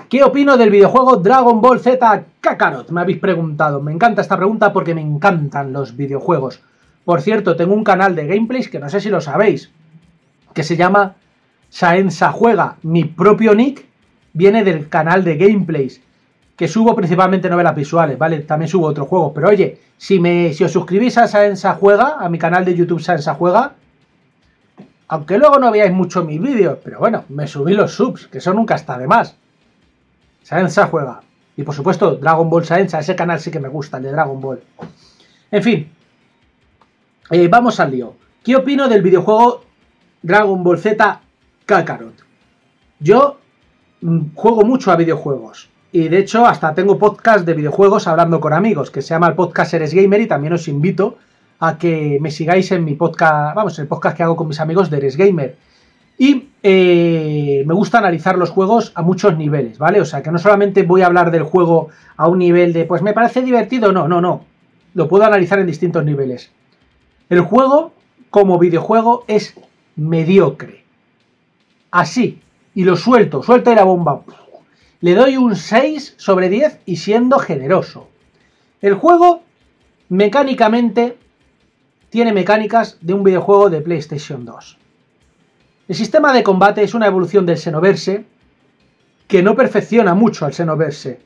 ¿Qué opino del videojuego Dragon Ball Z Kakarot? Me habéis preguntado. Me encanta esta pregunta porque me encantan los videojuegos. Por cierto, tengo un canal de gameplays que no sé si lo sabéis, que se llama Saensa Juega. Mi propio nick viene del canal de gameplays, que subo principalmente novelas visuales, ¿vale? También subo otros juegos. Pero oye, si os suscribís a Saensa Juega, a mi canal de YouTube Saensa Juega, aunque luego no veáis mucho mis vídeos, pero bueno, me subí los subs, que eso nunca está de más. Saensa Juega. Y por supuesto, Dragon Ball Saensa, ese canal sí que me gusta, el de Dragon Ball. En fin, vamos al lío. ¿Qué opino del videojuego Dragon Ball Z Kakarot? Yo juego mucho a videojuegos. Y de hecho, hasta tengo podcast de videojuegos hablando con amigos, que se llama el podcast Eres Gamer, y también os invito a que me sigáis en mi podcast, vamos, el podcast que hago con mis amigos de Eres Gamer. Y me gusta analizar los juegos a muchos niveles, ¿vale? O sea, que no solamente voy a hablar del juego a un nivel de, pues me parece divertido, no. Lo puedo analizar en distintos niveles. El juego, como videojuego, es mediocre. Así, y lo suelto y la bomba. Le doy un 6 sobre 10 y siendo generoso. El juego, mecánicamente, tiene mecánicas de un videojuego de PlayStation 2. El sistema de combate es una evolución del Xenoverse que no perfecciona mucho al Xenoverse.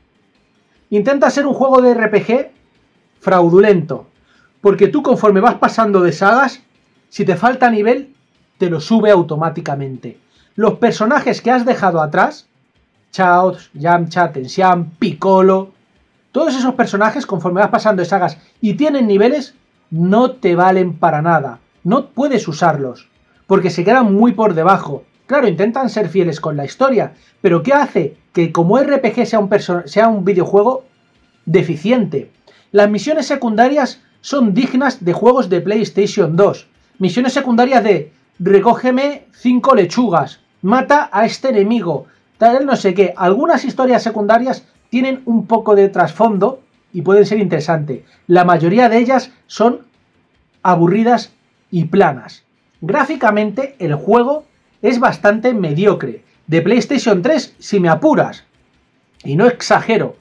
Intenta ser un juego de RPG fraudulento, porque tú conforme vas pasando de sagas, si te falta nivel, te lo sube automáticamente. Los personajes que has dejado atrás, Chaos, Yamcha, Tensian, Piccolo, todos esos personajes conforme vas pasando de sagas y tienen niveles, no te valen para nada. No puedes usarlos, porque se quedan muy por debajo. Claro, intentan ser fieles con la historia, pero ¿qué hace que como RPG sea un videojuego deficiente? Las misiones secundarias son dignas de juegos de PlayStation 2. Misiones secundarias de recógeme 5 lechugas, mata a este enemigo, tal no sé qué. Algunas historias secundarias tienen un poco de trasfondo y pueden ser interesantes. La mayoría de ellas son aburridas y planas. Gráficamente el juego es bastante mediocre. De PlayStation 3, si me apuras, y no exagero,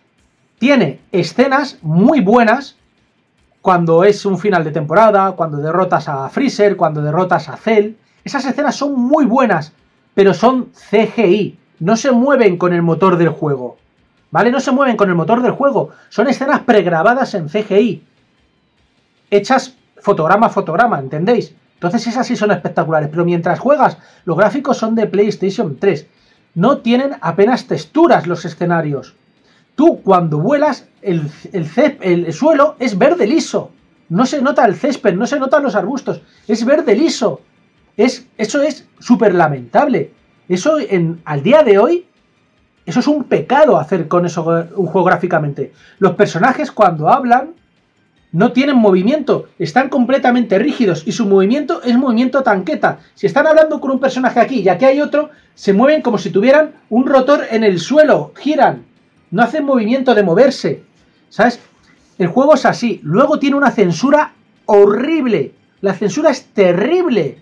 tiene escenas muy buenas cuando es un final de temporada, cuando derrotas a Freezer, cuando derrotas a Cell. Esas escenas son muy buenas, pero son CGI. No se mueven con el motor del juego, ¿vale? No se mueven con el motor del juego. Son escenas pregrabadas en CGI, hechas fotograma a fotograma, ¿entendéis? Entonces esas sí son espectaculares, pero mientras juegas, los gráficos son de PlayStation 3. No tienen apenas texturas los escenarios. Tú cuando vuelas, el suelo es verde liso. No se nota el césped, no se notan los arbustos. Es verde liso. Eso es súper lamentable. Eso al día de hoy, eso es un pecado hacer con eso un juego gráficamente. Los personajes cuando hablan no tienen movimiento, están completamente rígidos y su movimiento es movimiento tanqueta. Si están hablando con un personaje aquí y aquí hay otro, se mueven como si tuvieran un rotor en el suelo, giran, no hacen movimiento de moverse, ¿sabes? El juego es así. Luego tiene una censura horrible, la censura es terrible.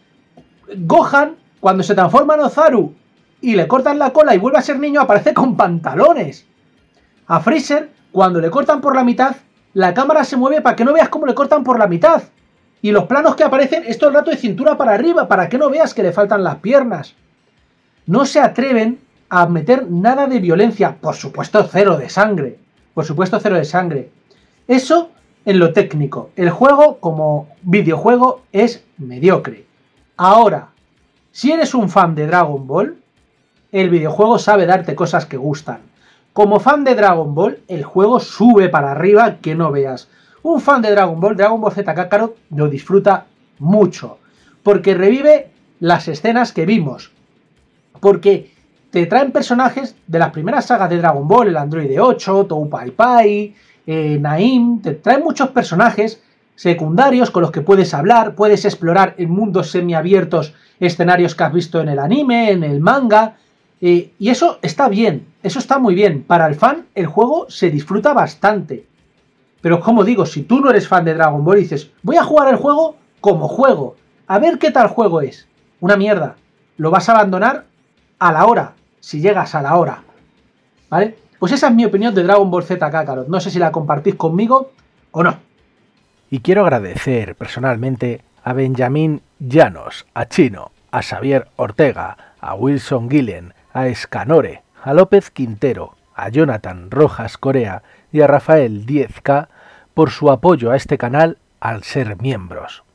Gohan, cuando se transforma en Ozaru y le cortan la cola y vuelve a ser niño, aparece con pantalones. A Freezer, cuando le cortan por la mitad, la cámara se mueve para que no veas cómo le cortan por la mitad. Y los planos que aparecen es todo el rato de cintura para arriba, para que no veas que le faltan las piernas. No se atreven a meter nada de violencia. Por supuesto, cero de sangre. Por supuesto, cero de sangre. Eso en lo técnico. El juego, como videojuego, es mediocre. Ahora, si eres un fan de Dragon Ball, el videojuego sabe darte cosas que gustan. Como fan de Dragon Ball, el juego sube para arriba que no veas. Un fan de Dragon Ball Z Kakarot, lo disfruta mucho. Porque revive las escenas que vimos. Porque te traen personajes de las primeras sagas de Dragon Ball, el Androide 8, Tou Pai Pai, Naim. Te traen muchos personajes secundarios con los que puedes hablar, puedes explorar en mundos semiabiertos escenarios que has visto en el anime, en el manga. Y eso está bien, eso está muy bien. Para el fan, el juego se disfruta bastante. Pero como digo, si tú no eres fan de Dragon Ball y dices, voy a jugar el juego como juego, a ver qué tal juego es. Una mierda. Lo vas a abandonar a la hora. si llegas a la hora, ¿vale? Pues esa es mi opinión de Dragon Ball Z Kakarot. No sé si la compartís conmigo o no. Y quiero agradecer personalmente a Benjamín Llanos, a Chino, a Xavier Ortega, a Wilson Guillen, a Escanore, a López Quintero, a Jonathan Rojas Corea y a Rafael 10K por su apoyo a este canal al ser miembros.